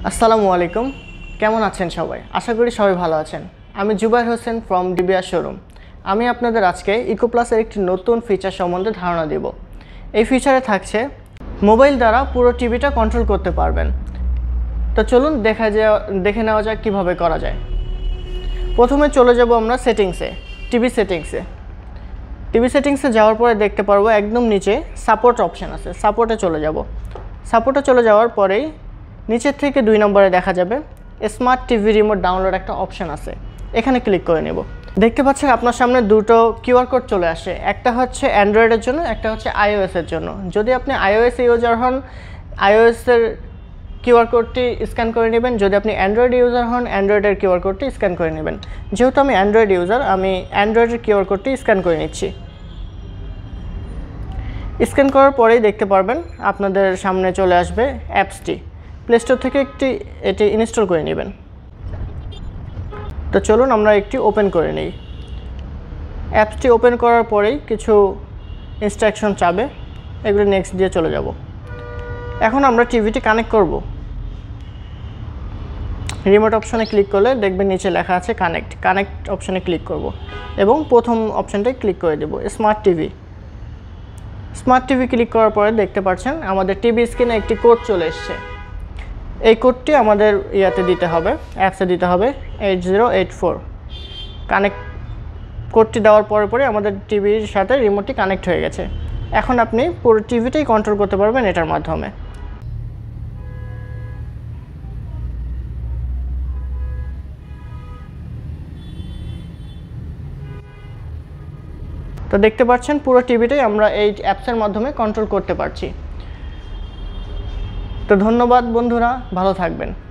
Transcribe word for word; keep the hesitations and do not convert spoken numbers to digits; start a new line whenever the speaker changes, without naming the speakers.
আসসালামু আলাইকুম, কেমন আছেন সবাই? আশা করি সবাই ভালো আছেন। আমি Zubair Hossain from DBR showroom. আমি আপনাদের আজকে ইকো প্লাসের একটি নতুন ফিচার সম্বন্ধে ধারণা দেব। এই ফিচারে থাকছে মোবাইল দ্বারা পুরো টিভিটা কন্ট্রোল করতে পারবেন। তো চলুন দেখা যাওয়া দেখে নেওয়া যাক কীভাবে করা যায়। প্রথমে চলে যাব আমরা সেটিংসে, টিভি সেটিংসে। টিভি সেটিংসে যাওয়ার পরে দেখতে পারবো একদম নিচে সাপোর্ট অপশান আছে। সাপোর্টে চলে যাব। সাপোর্টে চলে যাওয়ার পরেই নিচের থেকে দুই নম্বরে দেখা যাবে স্মার্ট টিভি রিমোট ডাউনলোড একটা অপশান আছে, এখানে ক্লিক করে নেব। দেখতে পাচ্ছেন আপনার সামনে দুটো কিউআর কোড চলে আসে, একটা হচ্ছে অ্যান্ড্রয়েডের জন্য, একটা হচ্ছে আইওএসের জন্য। যদি আপনি আইওএস ইউজার হন, আইওএসের কিউআর কোডটি স্ক্যান করে নেবেন। যদি আপনি অ্যান্ড্রয়েড ইউজার হন, অ্যান্ড্রয়েডের কিউআর কোডটি স্ক্যান করে নেবেন। যেহেতু আমি অ্যান্ড্রয়েড ইউজার, আমি অ্যান্ড্রয়েডের কিউআর কোডটি স্ক্যান করে নিচ্ছি। স্ক্যান করার পরেই দেখতে পারবেন আপনাদের সামনে চলে আসবে অ্যাপসটি। প্লে স্টোর থেকে একটি এটি ইনস্টল করে নেবেন। তো চলুন আমরা একটি ওপেন করে নিই। অ্যাপসটি ওপেন করার পরেই কিছু ইনস্ট্রাকশন চাবে, এগুলো নেক্সট দিয়ে চলে যাব। এখন আমরা টিভিটি কানেক্ট করব। রিমোট অপশনে ক্লিক করলে দেখবেন নিচে লেখা আছে কানেক্ট। কানেক্ট অপশনে ক্লিক করব এবং প্রথম অপশনটাই ক্লিক করে দেব, smart TV. Smart TV click করার পরে দেখতে পাচ্ছেন আমাদের টিভি স্ক্রিনে একটি কোড চলে এসছে। এই কোডটি আমাদের ইয়াতে দিতে হবে, অ্যাপসে দিতে হবে, eight zero eight four. Connect কোডটি দেওয়ার পরে পরে আমাদের টিভির সাথে রিমোটটি কানেক্ট হয়ে গেছে। এখন আপনি পুরো টিভিটাই কন্ট্রোল করতে পারবেন এটার মাধ্যমে। তো দেখতে পাচ্ছেন পুরো টিভিটাই আমরা এই অ্যাপসের মাধ্যমে কন্ট্রোল করতে পারছি। তো ধন্যবাদ বন্ধুরা, ভালো থাকবেন।